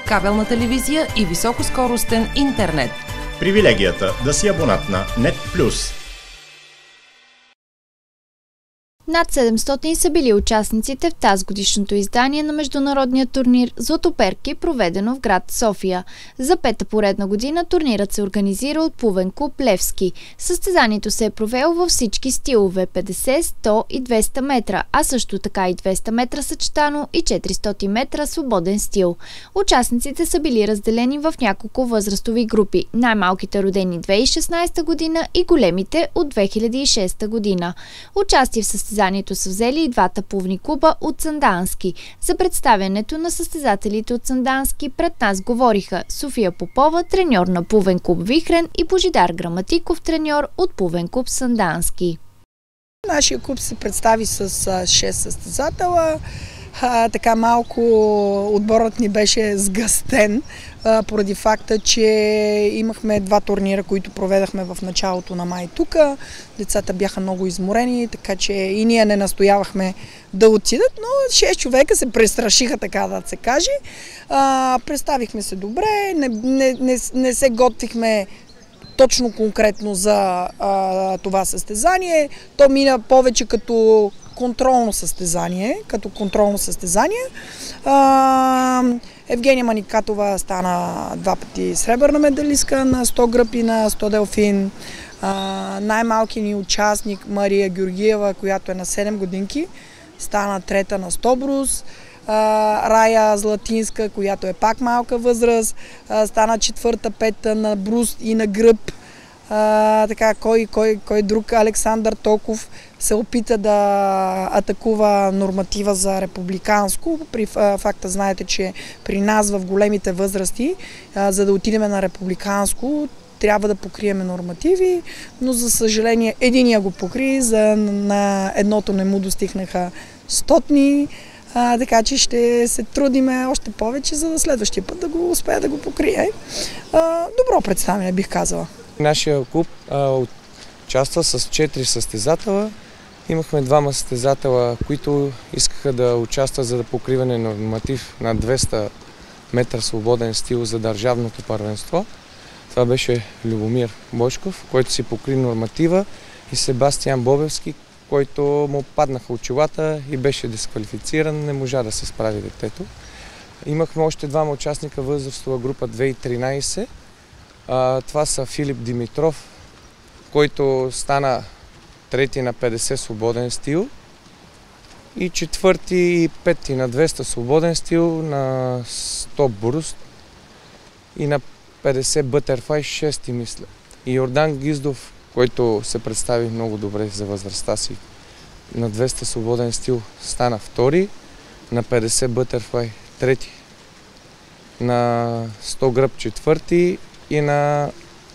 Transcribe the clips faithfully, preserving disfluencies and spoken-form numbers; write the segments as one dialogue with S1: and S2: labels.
S1: кабелна телевизия и високоскоростен интернет.
S2: Привилегията да си абонат на Нет Плюс.
S3: Над седемстотин са били участниците в тазгодишното издание на международния турнир Златоперки, проведено в град София. За пета поредна година турнирът се организира от плувен клуб Левски. Състезанието се е провело във всички стилове – петдесет, сто и двеста метра, а също така и двеста метра съчетано и четиристотин метра свободен стил. Участниците са били разделени в няколко възрастови групи – най-малките родени две хиляди и шестнадесета година и големите от две хиляди и шеста година. Участие в състезанието Състезанието са взели и двата плувни клуба от Сандански. За представянето на състезателите от Сандански пред нас говориха София Попова, треньор на плувен клуб Вихрен, и Божидар Граматиков, треньор от плувен клуб Сандански.
S4: Нашия клуб се представи с шест състезатела. А, така малко отборът ни беше сгъстен а, поради факта, че имахме два турнира, които проведахме в началото на май тук. Децата бяха много изморени, така че и ние не настоявахме да отидат, но шест човека се престрашиха, така да се каже. А, представихме се добре, не, не, не, не се готвихме точно конкретно за а, това състезание. То мина повече като контролно състезание, като контролно състезание. А, Евгения Маникатова стана два пъти сребърна медалистка на сто гръб и на сто делфин. Най-малкият ни участник Мария Георгиева, която е на седем годинки, стана трета на сто брус. А, Рая Златинска, която е пак малка възраст, а, стана четвърта, пета на брус и на гръб. А, така, кой, кой, кой друг? Александър Токов се опита да атакува норматива за републиканско. При факта знаете, че при нас в големите възрасти, а, за да отидем на републиканско, трябва да покриеме нормативи, но за съжаление единия го покри, за на едното не му достигнаха стотни. А, така че ще се трудиме още повече, за да следващия път да го успее да го покрие. А, добро представяне, бих казала.
S5: Нашия клуб а, участва с четири състезатела. Имахме двама състезатела, които искаха да участват за да покриване на норматив на двеста метра свободен стил за държавното първенство. Това беше Любомир Бошков, който си покри норматива, и Себастиян Бобевски, който му паднаха очилата и беше дисквалифициран, не можа да се справи детето. Имахме още двама участника възрастова група две хиляди и тринадесета. А, това са Филип Димитров, който стана трети на петдесет свободен стил, и четвърти и пети на двеста свободен стил, на сто брус и на петдесет бътерфлай, шести мисля. И Йордан Гиздов, който се представи много добре за възрастта си, на двеста свободен стил стана втори, на петдесет бътерфлай трети, на сто гръб четвърти и на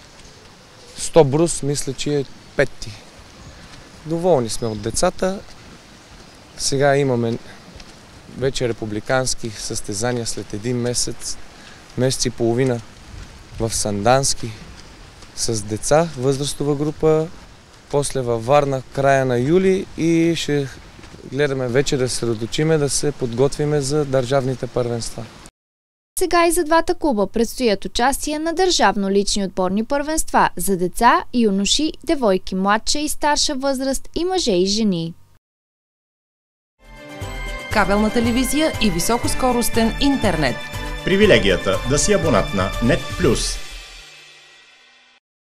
S5: сто брус мисля, че е пети. Доволни сме от децата. Сега имаме вече републикански състезания след един месец, месец и половина в Сандански с деца, възрастова група, после във Варна края на юли, и ще гледаме вече да се съсредоточиме, да се подготвиме за държавните първенства.
S3: Сега и за двата клуба предстоят участия на държавно лични отборни първенства за деца, юноши, девойки младша и старша възраст и мъже и жени.
S1: Кабелна телевизия и високоскоростен интернет.
S2: Привилегията да си абонат на Нет Плюс.